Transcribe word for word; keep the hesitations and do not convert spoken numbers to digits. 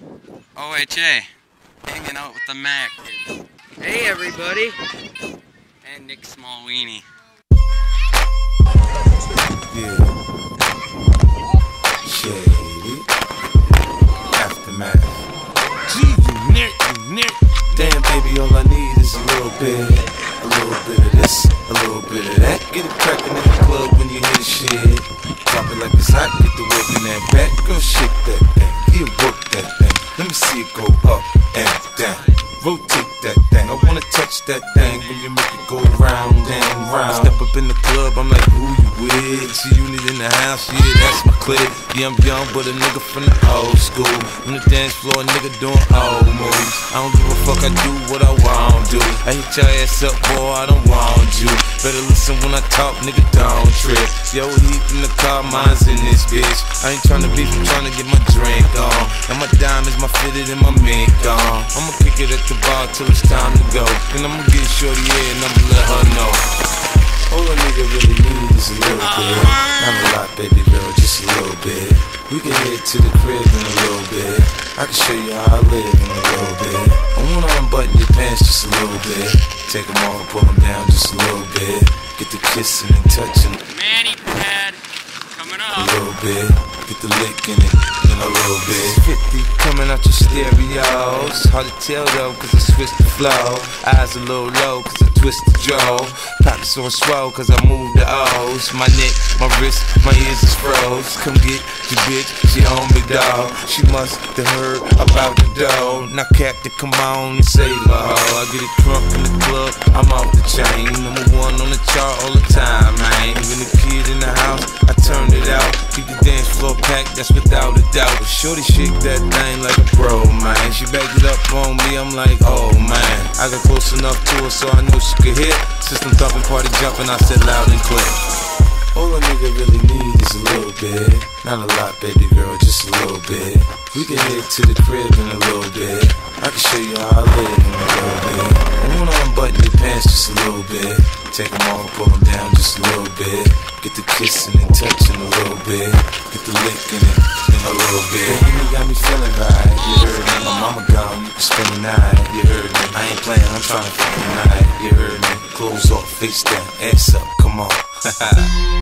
O H A, hanging out with the Mac kids. Hey everybody! And Nick Smallweenie. Yeah. Shady. Aftermath. Gee, you nick, you nick. Damn, baby, all I need is a little bit. A little bit of this, a little bit of that. Get it crackin' in the club when you hear the shit. Drop it like it's hot, get the work in that back. Girl, shake that thing, yeah, work that thing. Let me see it go up and down. Rotate that thing, I wanna touch that thing when you make it go round and round. Step up in the club, I'm like, who you with? See you need in the house, yeah, that's my clique. Yeah, I'm young, but a nigga from the old school. On the dance floor, a nigga doing old moves. I don't give a fuck, I do what I want to do. I hit your ass up, boy, I don't want you. Better listen when I talk, nigga, don't trip. Yo, heat in the car, mine's in this bitch. I ain't tryna beef, I'm tryna get my drink on. And my diamonds, my fitted, and my mink on. I'ma kick it at the bar till it's time to go. And I'ma get shorty, yeah, and I'ma let her know. All a nigga really needs is a little bit. Not a lot, baby girl, just a little bit. We can head to the crib in a little bit. I can show you how I live in a little bit. I wanna unbutton your pants just a little bit. Take them off, pull them down just a little bit. Get the kissing and touching. Manny pad coming up. A little bit. Get the lick in it, in a little bit. fifty coming out your stereos. Hard to tell though, cause I switched the flow. Eyes a little low, cause I twist the jaw. Pockets on swell, cause I move the O's. My neck, my wrist, my ears is froze. Come get your bitch, she on me, dog. She must have heard about the dough. Now Captain, come on and save her hoe. I get it drunk in the club, I'm off the chain. Number one on the chart all the time, man. Even the kid in the house, I turned it out. Keep the dance floor packed, that's without a doubt. But shorty shake that thing like a pro, man. She backed it up on me, I'm like, oh man. I got close enough to her so I know she could hear. System thumping, party jumping, I said loud and clear. All a nigga really need is a little bit. Not a lot, baby girl, just a little bit. We can head to the crib in a little bit. I can show you how I live in a little bit. I wanna unbutton your pants just a little bit. Take them off, pull them down just a little bit. Get the kissing and touching a little bit. Get the lick in it in a little bit. Baby, you got me feeling right, you heard me. My mama gone, you can spend the night, you heard me. I ain't playing, I'm trying to feel the night, you heard me. Clothes off, face down, ass up, come on.